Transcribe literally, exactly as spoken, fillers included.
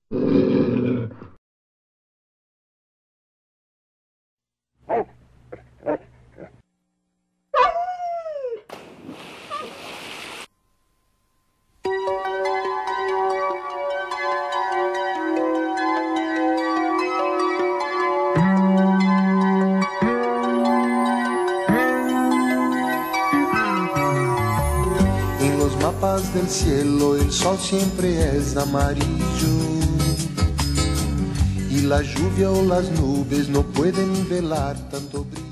Mapas del cielo el sol siempre es amarillo y la lluvia o las nubes no pueden velar tanto brillo.